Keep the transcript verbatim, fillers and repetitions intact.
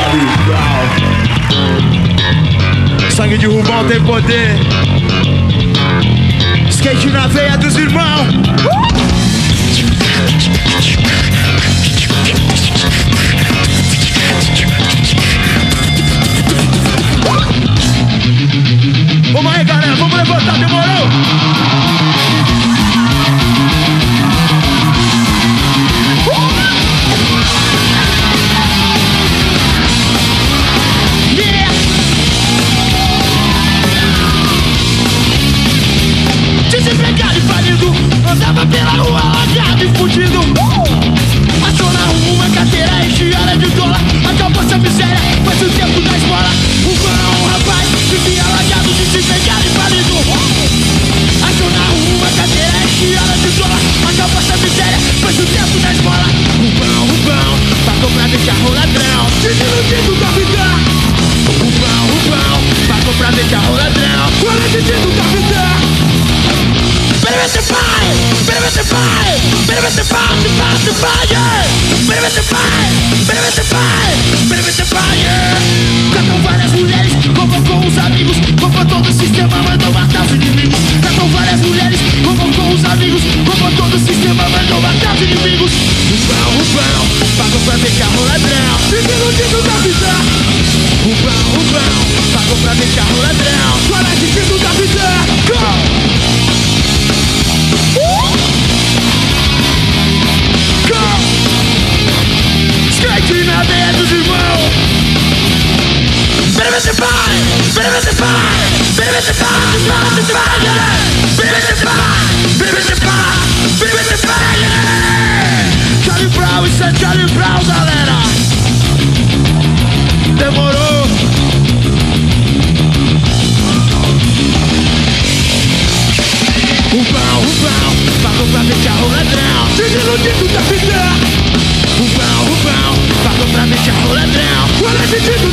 Charlie Brown. Sangue de rubão tem poder. Skate na veia dos irmãos. Vamos aí, galera, vamos levantar, demorou? Yeah! Desempregado e falido, andava pela rua largado e fudido. Achou na rua uma carteira encheada de dólar. Acabou essa miséria, faz o tempo da escola. Um cão, um rapaz, vivia largado, desempregado e falido. Achou na rua uma carteira encheada de dólar. Acabou essa miséria, faz o tempo da escola. Rubão, rubão, pagou pra deixar o ladrão desiludido da vida. Rubão, rubão, pagou pra deixar o ladrão desiludido da vida. Better with the fire, better with the fire, better with the fire, the fire, the fire. Better with the fire, better with the fire, better with the fire. Catam várias mulheres, convocou os amigos, roubou todo o sistema, mandou matar os inimigos. Catam várias mulheres, convocou os amigos, roubou todo o sistema, mandou matar os inimigos. Rubão, rubão, pagou pra deixar o ladrão desiludido da vida. Rubão, rubão, pagou pra deixar o ladrão desiludido da vida. Go! Skate na veia dos irmãos. Better with the fire, better with the fire, better with the fire, better with the fire, better with the fire, better with the fire, better with the fire. Charlie Brown, isso é Charlie Brown, galera. Demorou. Rubão, rubão, pagou pra deixar o ladrão desiludido da vida. Rubão, rubão, pagou pra deixar o ladrão desiludido